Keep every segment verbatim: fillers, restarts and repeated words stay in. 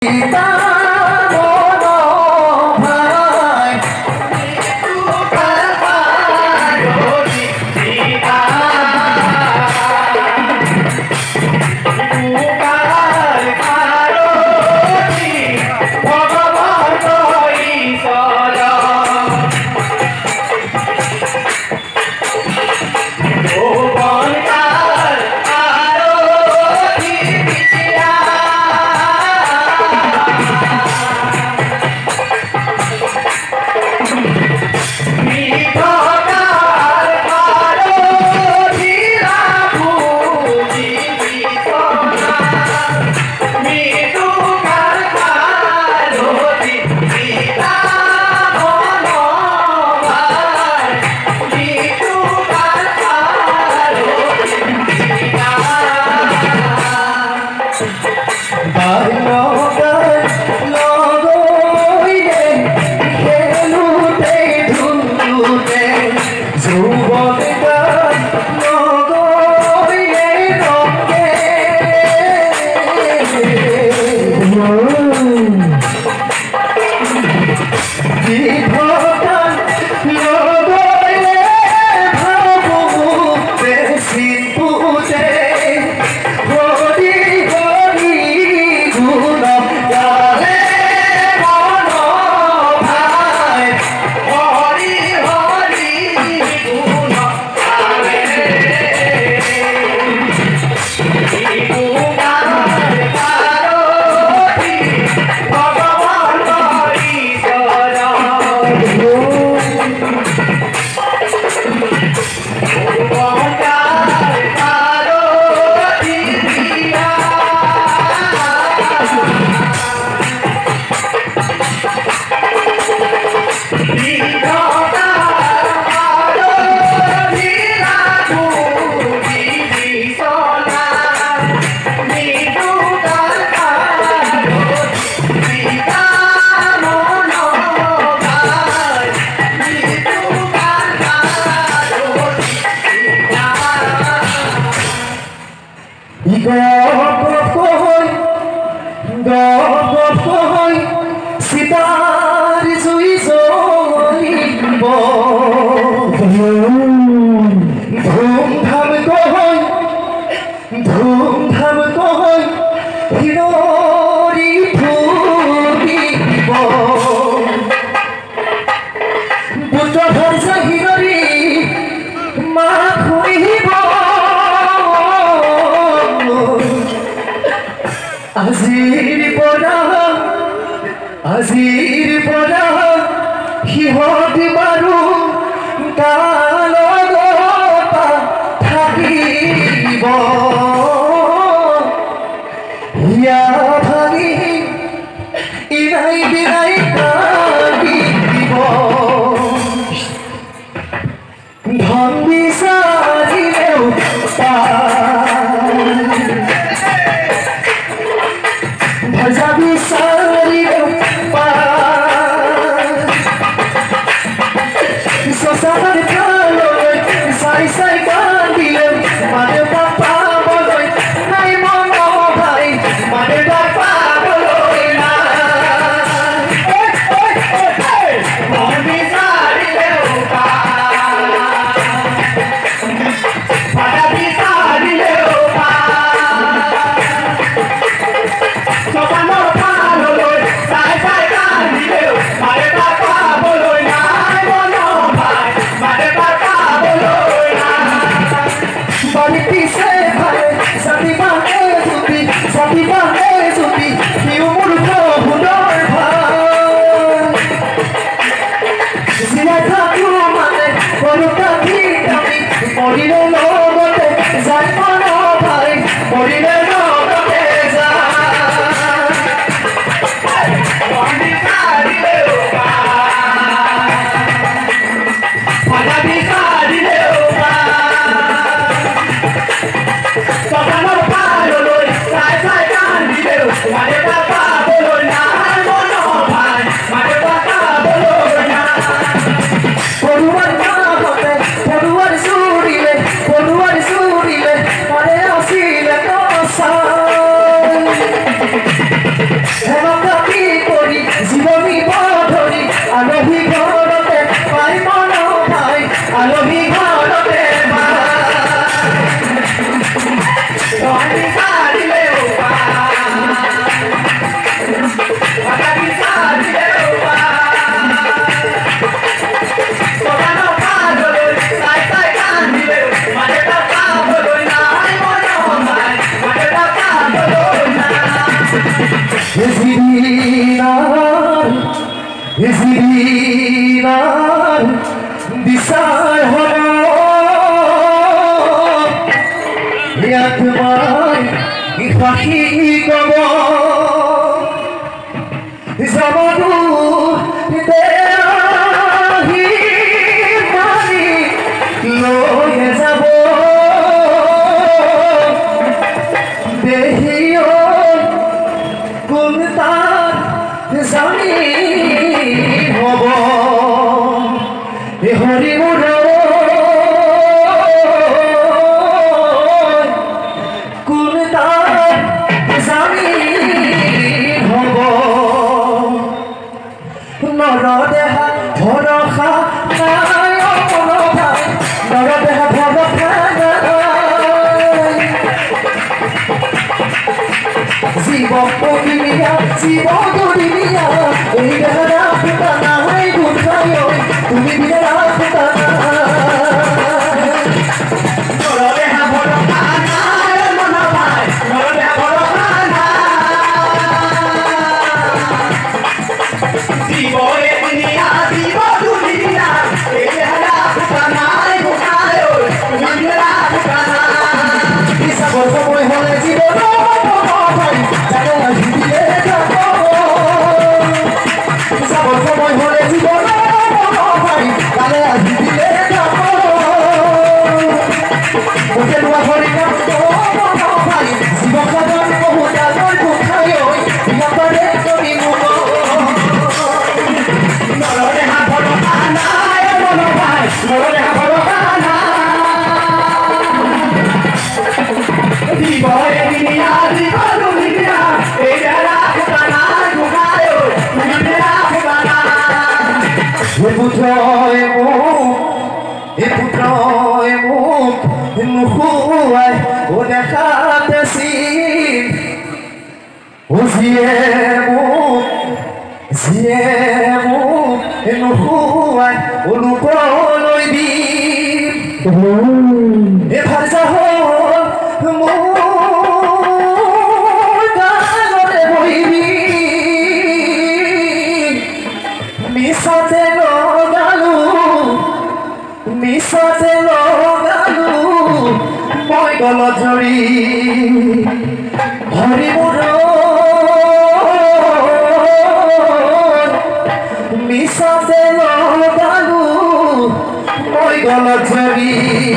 Sopa no palo Zidinar, Zidinar, disar holo, yatmai ikhahi gobo, zamanu derahi mani loye zabo, dehiyo kuntar zami hobo, hori muro kuntar zami hobo, noro deha bhorokha nai ono bhai, noro deha bhorokha nai, জীবন পরিমিয়া জীবন দরিমিয়া এই বেলা ফুটা নাই গুনখাই তুমি বিনা ফুটা নরলে হা বড় কানা মন ভাই নরলে বড় কানা জীবনে দুনিয়া জীবন দরিমিয়া এই বেলা ফুটা নাই গুনখাই তুমি বিনা ফুটা হিসাব সময় হলে জীবন হরি মুর মিশাতে লগালু মই গলছড়ি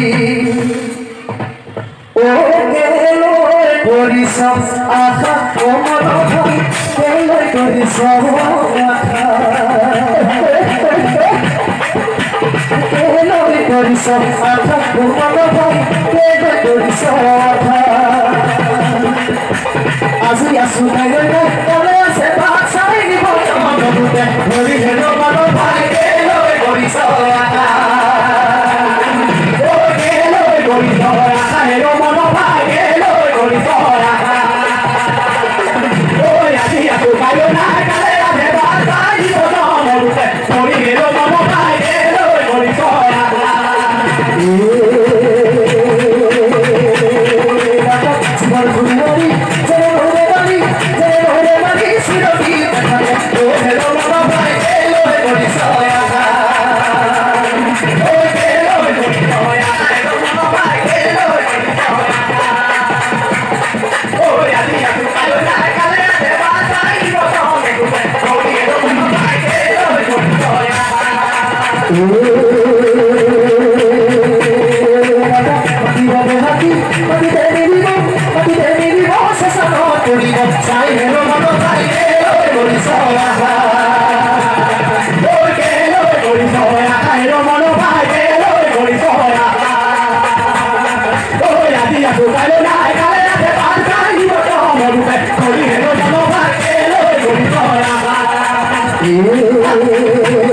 ও গেল করিস আশা ও মন ভাই গেল করিস আশা গেল করিস আশা ও মন ভাই গেল করিস আশা আজি আসু নাই নাই কলে আছে ভাত চাই দিব মনতে ধৰি হেলো মন ভাই গেল করিস আশা ও গেল করিস আশা হেলো মন ভাই গেল করিস আশা ও আজি আসু নাই নাই কলে আছে ভাত চাই দিব মনতে ধৰি হেলো মন ভাই গেল করিস আশা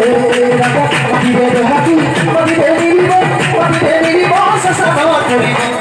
Happy, happy, happy, happy, happy, happy, happy, happy, happy, happy,